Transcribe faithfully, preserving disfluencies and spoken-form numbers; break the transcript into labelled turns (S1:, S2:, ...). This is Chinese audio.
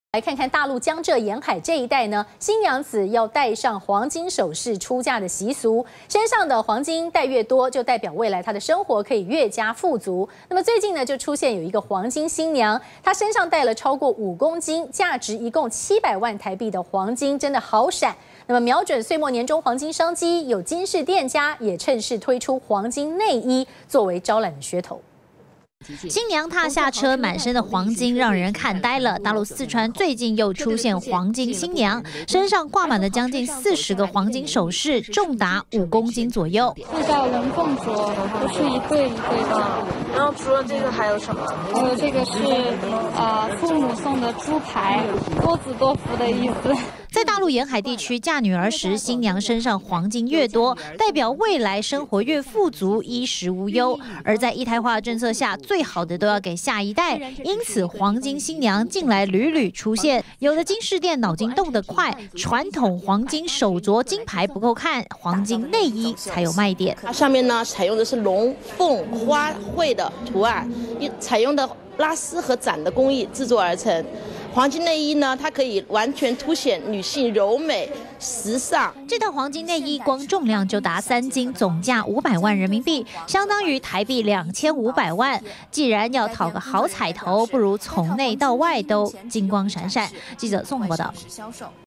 S1: 来看看大陆江浙沿海这一带呢，新娘子要戴上黄金首饰出嫁的习俗，身上的黄金戴越多，就代表未来她的生活可以越加富足。那么最近呢，就出现有一个黄金新娘，她身上戴了超过五公斤，价值一共七百万台币的黄金，真的好闪。那么瞄准岁末年终黄金商机，有金饰店家也趁势推出黄金内衣作为招揽的噱头。
S2: 新娘踏下车，满身的黄金让人看呆了。大陆四川最近又出现黄金新娘，身上挂满了将近四十个黄金首饰，重达五公斤左右。
S3: 是叫龙凤镯，都是一对一对的。
S4: 然后除了这个还有什么？
S3: 还有这个是呃父母送的猪牌，多子多福的意思。
S2: 在大陆沿海地区嫁女儿时，新娘身上黄金越多，代表未来生活越富足，衣食无忧。而在一胎化政策下，最好的都要给下一代，因此黄金新娘近来屡屡出现。有的金饰店脑筋动得快，传统黄金手镯金牌不够看，黄金内衣才有卖点。
S4: 它上面呢采用的是龙凤花卉的图案，采用的拉丝和展的工艺制作而成。 黄金内衣呢，它可以完全凸显女性柔美、时尚。
S2: 这套黄金内衣光重量就达三斤，总价五百万人民币，相当于台币两千五百万。既然要讨个好彩头，不如从内到外都金光闪闪。记者宋报道。